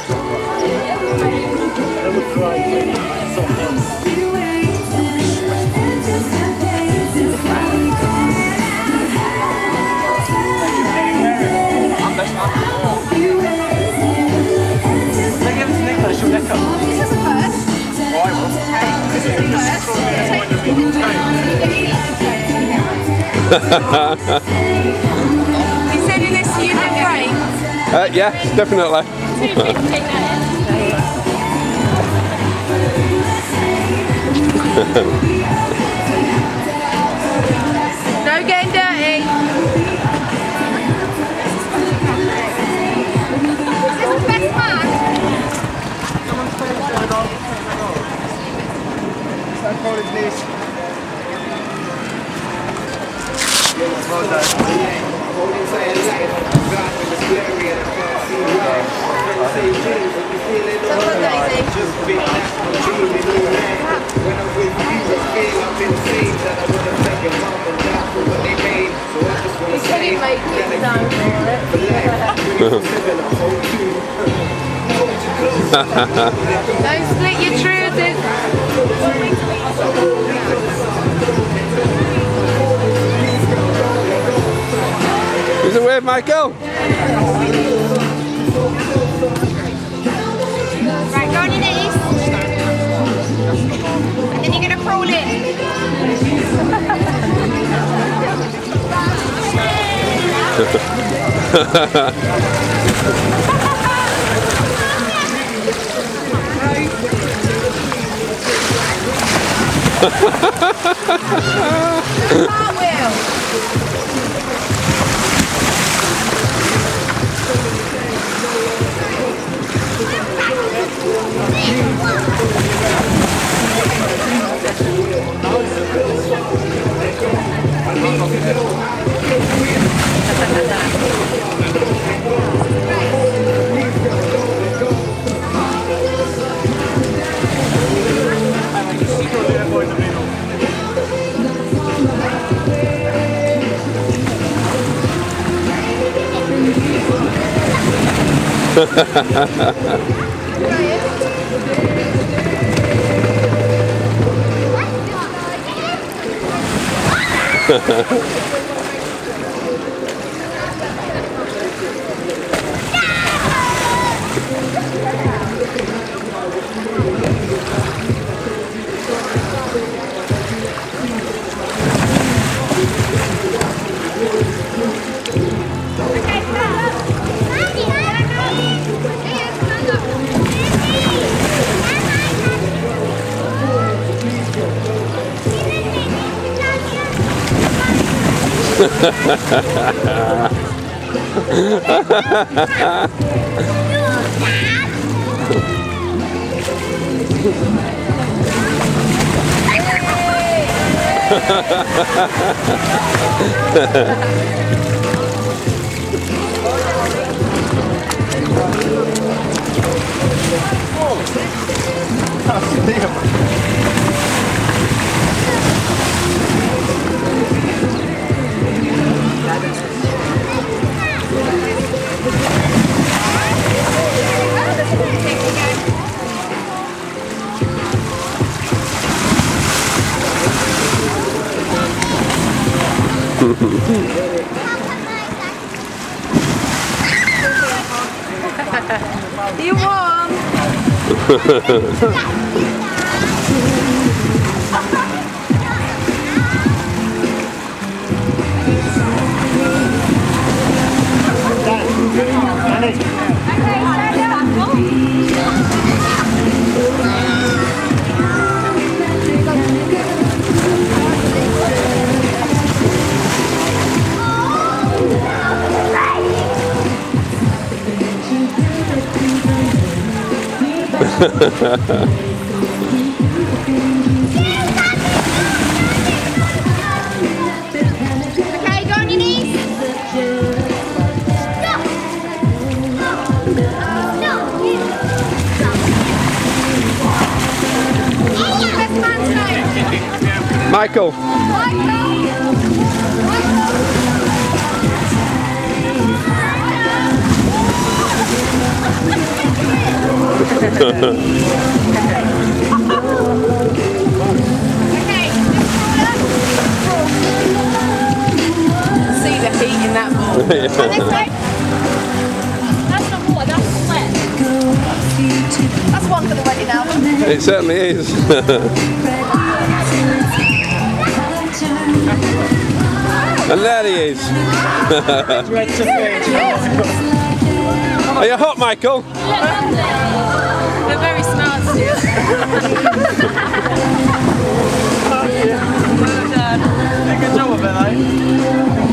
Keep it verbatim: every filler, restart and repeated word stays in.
You said in this unit break? Uh, yeah, definitely. No getting dirty. Is this the best man? He said he'd make it down for it. Don't split your truth. Is it weird, Michael? Right, go on your knees. And then you're going to crawl in. Cartwheel. You won! Okay, go on your knees. Best man's name. Michael. Michael. See the heat in that ball. Yeah. This way. That's not water, that's sweat. That's one for the wedding album. It certainly is. And there he is. Are you hot, Michael? They're very smart still. Good job of it, though.